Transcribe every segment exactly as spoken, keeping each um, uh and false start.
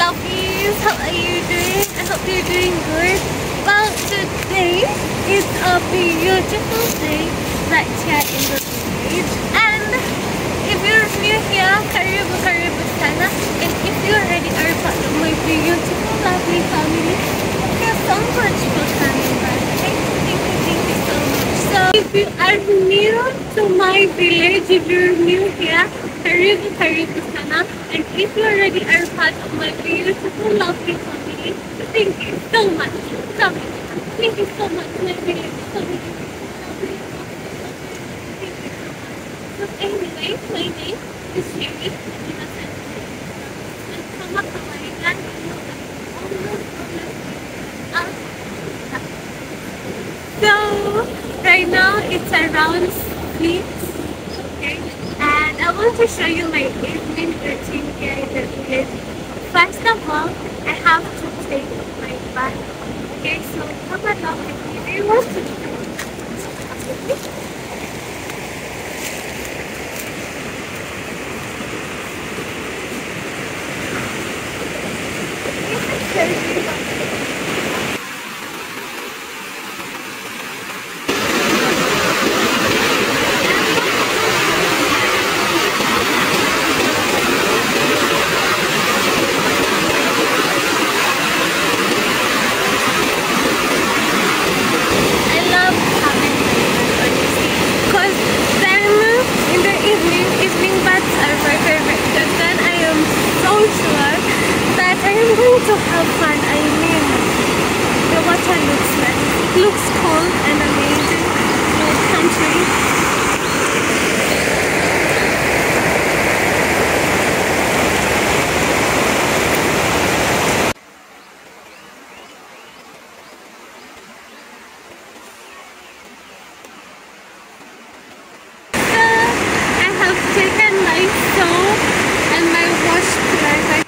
Fluffies, how are you doing? I hope you're doing good. Well, today is a beautiful day right here in the village. And if you're new here, karibu karibu sana. And if you already are part of my beautiful, lovely family, thank you so much for coming back. Thank you, thank you, thank you so much. So, if you are new to my village, if you're new here, karibu karibu sana. And if you already are part of my beautiful, lovely family, thank you so much. So, thank you so much, my village. So, thank you. So anyway, my name is Sherry. And sama kawayan, so right now it's around six. Okay, and I want to show you my evening routine here in the village. First of all, I have to take my bath. Okay, so come along with me. Do you want to do it? To have fun, I mean, the water looks like, it looks cool and amazing, the country. So, I have taken my soap and my washcloth.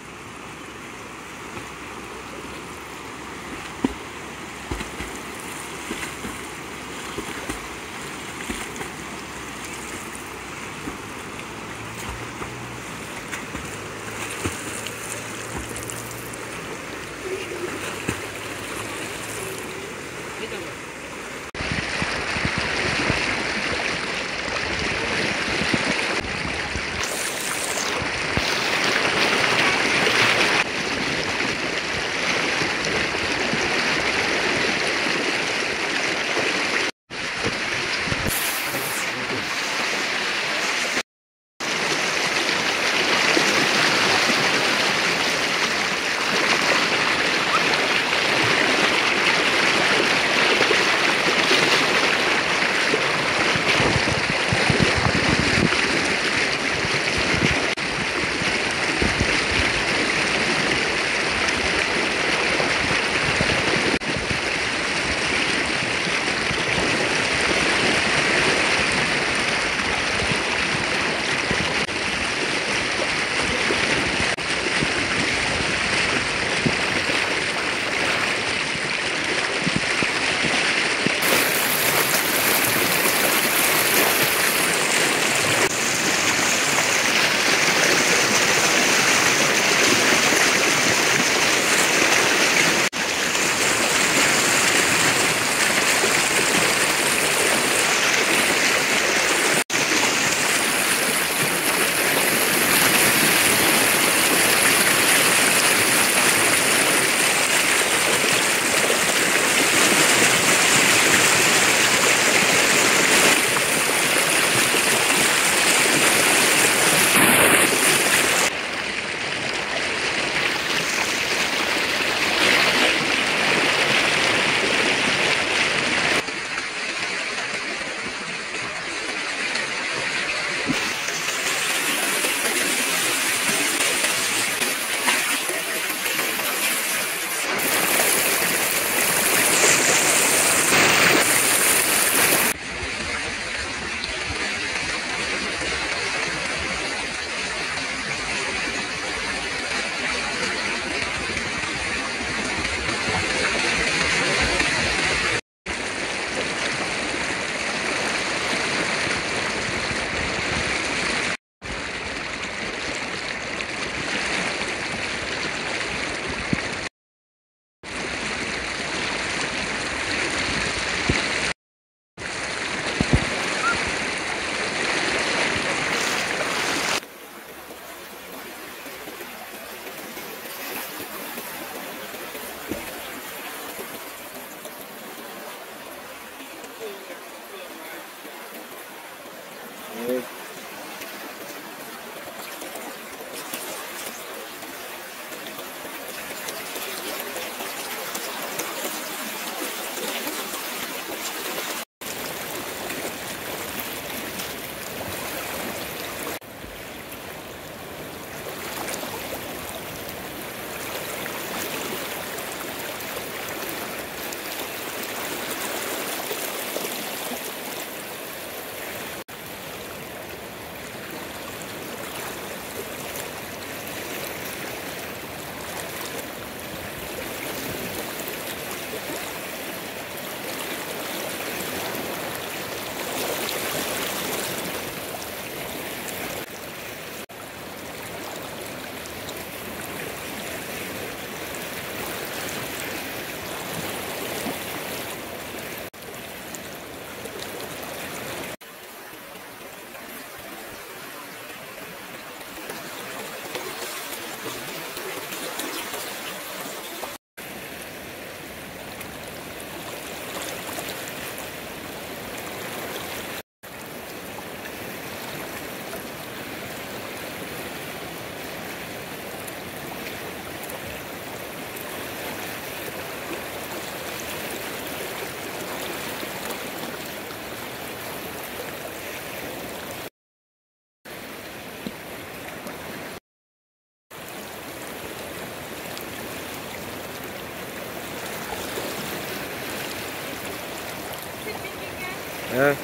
Ờ.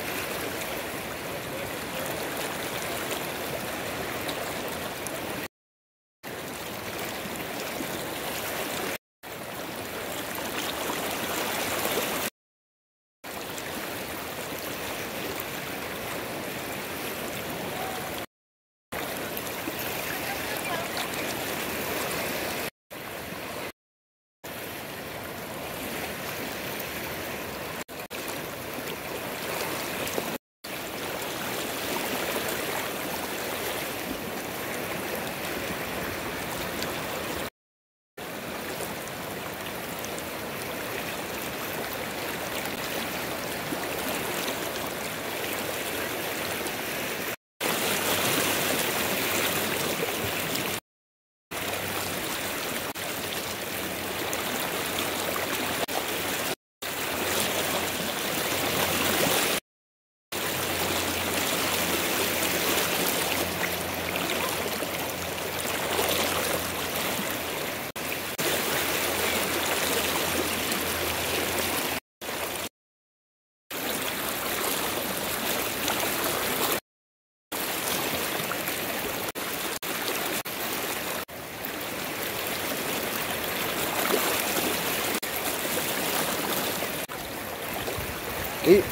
Ý.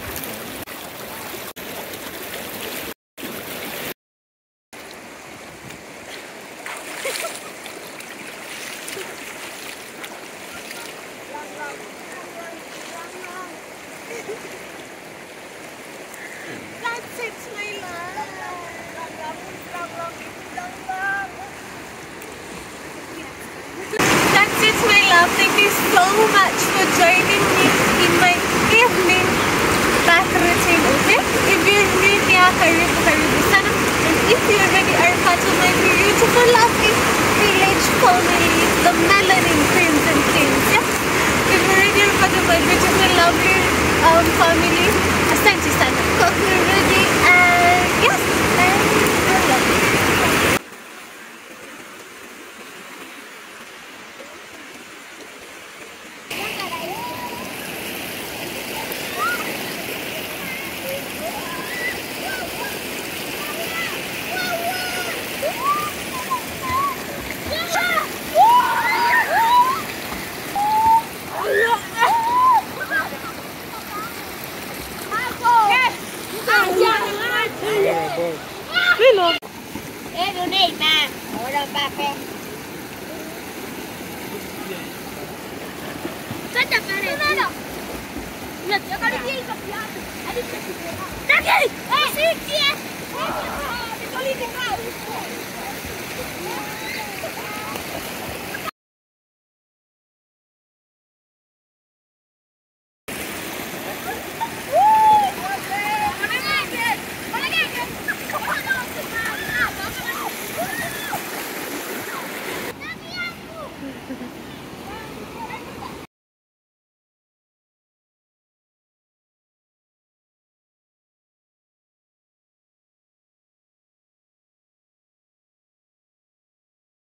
That's it, my love. That's it, my love. Thank you so much for joining me in my evening bath routine, okay? If you're new here, karibu karibu sana. And if you already are part of my beautiful, lovely village family, the Melanin Queens and Kings, yeah? If you're already are part of my beautiful, lovely um, family, asante sana. Cook ready and yes, and I love you. Ê, đồ này mà. Ủa đâu ba phe. Sao chặt ra này? Sao đâu? Nhật cho con đi gặp nhau. Anh đi chặt. Đắc đi. Ê, xí kia. Ê, có đi đi qua.